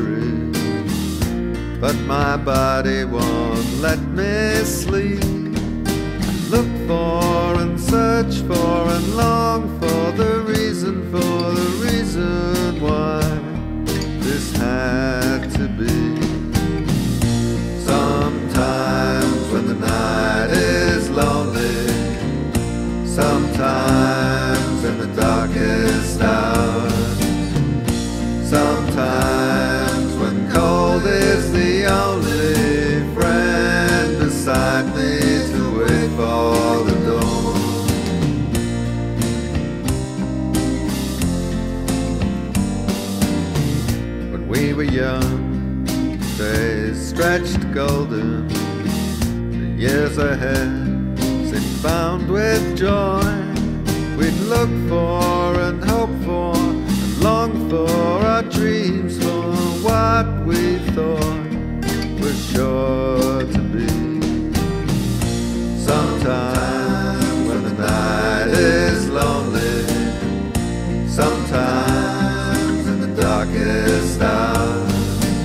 weary, but my body won't let me sleep. I look for and search for and long for the reason why this had to be. Sometimes when the night is lonely, sometimes in the darkest hours, sometimes when cold is the only friend beside me to wait for the dawn. When we were young, days stretched golden, the years ahead seemed bound with joy. We'd look for and hope for and long for our dreams, for what we thought was sure to be. Sometimes when the night is lonely, sometimes in the darkest hours,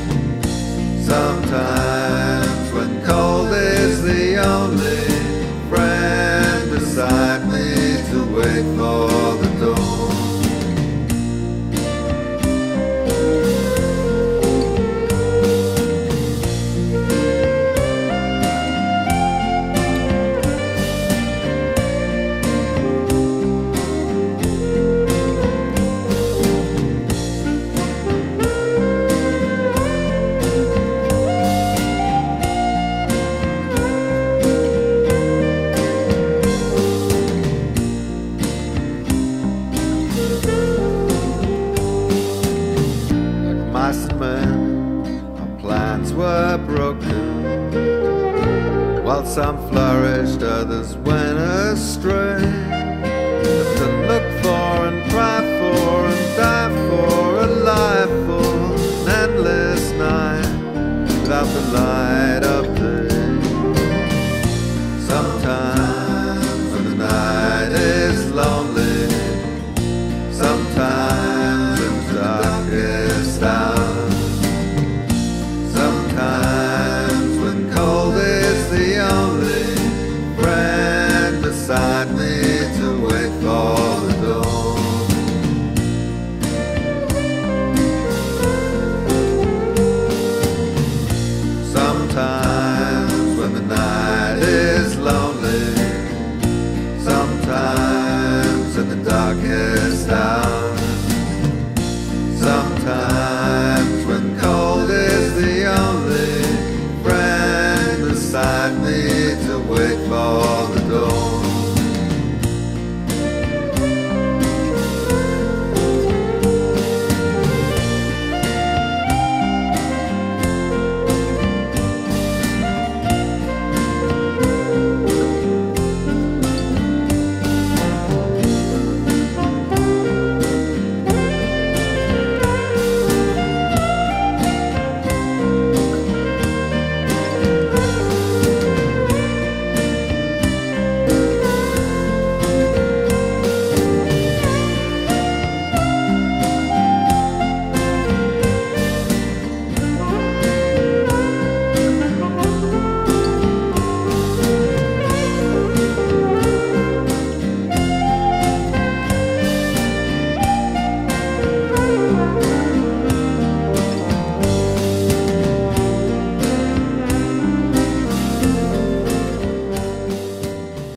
sometimes when cold is the only friend beside me to wait for the dawn. Our plans were broken, while some flourished, others went astray. But to look for and cry for and die for a life for an endless night without the light